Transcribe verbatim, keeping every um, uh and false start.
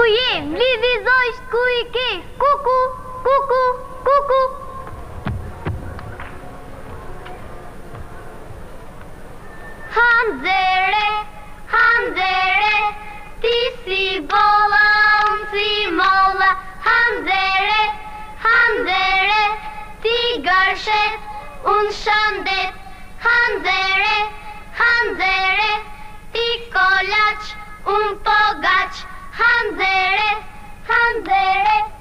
Ku jem, lidhi zojsht, ku i ke? Kuku, kuku, kuku. Hanzere, Hanzere, ti si bolla, unë si molla. Hanzere, Hanzere, ti gërshet, unë shëndet. Hanzere, Hanzere, ti kolaq, unë pogaq. Hanzere, Hanzere.